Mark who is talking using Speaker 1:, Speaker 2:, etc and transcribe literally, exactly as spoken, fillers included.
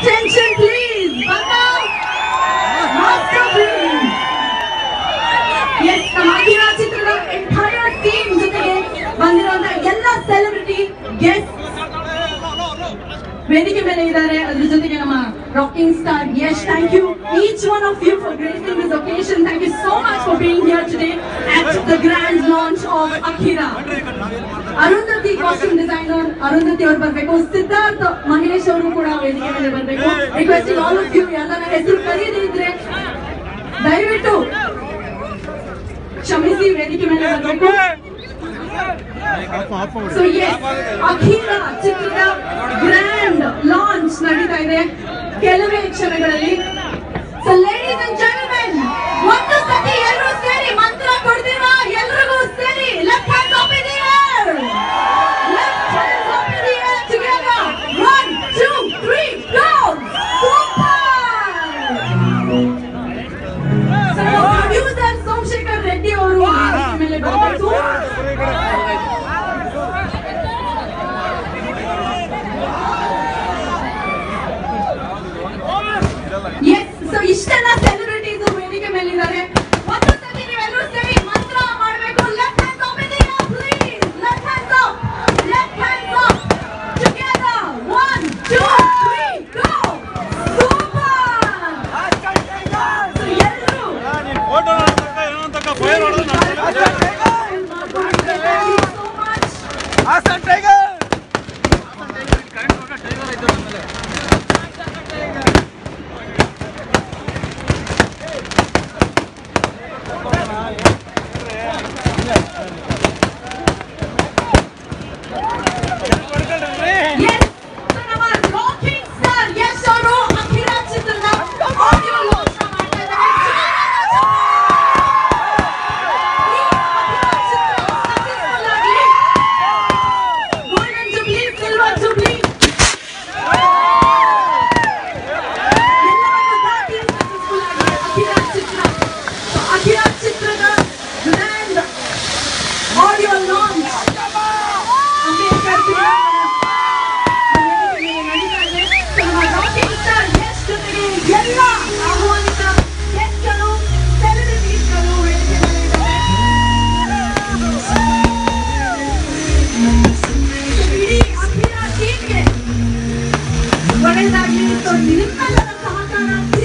Speaker 1: attention please. Welcome Master Please. Yes, ನಮ್ಮ ಅಖಿಲ ಚಿತ್ರದ entire team ಜೊತೆಗೆ ಬಂದಿರುವಂತ ಎಲ್ಲ ಸೆಲೆಬ್ರಿಟಿ ಗೆಸ್ಟ್ ವೇದಿಕೆ ಮೇಲೆ ಇದ್ದಾರೆ. ಅದರ ಜೊತೆಗೆ ನಮ್ಮ rocking star Yash. Thank you each one of you for gracing this occasion. Thank you so much for being here today at the grand launch of Akira. Arundhati costume designer Arundhati ಅವರು ಬರಬೇಕು. ಸಿದ್ಧಾರ್ಥ್ ಮಹೇಶ್ ಅವರು ಕೂಡ ವೇದಿಕೆ ಮೇಲೆ ಬರಬೇಕು. ರಿಕ್ವೆಸ್ಟಿಂಗ್ ಆಲ್ ಆಫ್ ಯು, ಎಲ್ಲರ ಹೆಸರು ಕರೀದೇ ಇದ್ರೆ ದಯವಿಟ್ಟು ಕ್ಷಮಿಸಿ, ವೇದಿಕೆ ಮೇಲೆ ಬರಬೇಕು. ಸೊ ಎಸ್, ಅಖಿಲ ಚಿತ್ರದ ಗ್ರ್ಯಾಂಡ್ ಲಾಂಚ್ ನಡೀತಾ ಇದೆ ಕೆಲವೇ ಕ್ಷಣಗಳಲ್ಲಿ. ಸೊ ಲೇಡೀಸ್ ಅಂಡ್ ಜೆಂಟಲ್ಮೆನ್, ಒಂದು ಸತಿ ಎಲ್ಲರೂ ಸೇರಿ ಮಂತ್ರ ಕೊಡ್ತೀರಾ? ಎಲ್ರಿಗೂ ಸೇರಿ left hand up in the air, left hand up in the air together. One two three go. Super. So producer Somashekar Reddy ಅವರು ಮೇಲೆ ಬರಬೇಕು. ಎಸ್, ಸೊ ಇಷ್ಟೆಲ್ಲ ಸೆಲೆಬ್ರಿಟೀಸ್ ವೇದಿಕೆ ಮೇಲಿದ್ದಾರೆ. ಒಂದು ಸತಿ ನೀವೆಲ್ಲರೂ ಸೇರಿ ಮಂತ್ರ ಮಾಡಬೇಕು. Left hands up in the air please. Left hands up, left hands up together. One two three go. Super. So ಎಲ್ಲರೂ ಫೋಟೋ ನೋಡೋದಕ್ಕೆ ಏನೋ ಅಂತ ಫೈರ್ ಮಾಡೋದು ನಾನು. So much Asian tiger. Asian tiger current ಹೋಗ ಟೈಗರ್ ಐತೆ ನಮ್ಮಲ್ಲಿ. ಒಳ್ಳೆಯದಾಗಲಿ. ನಿಮ್ಮೆಲ್ಲರ ಸಹಕಾರ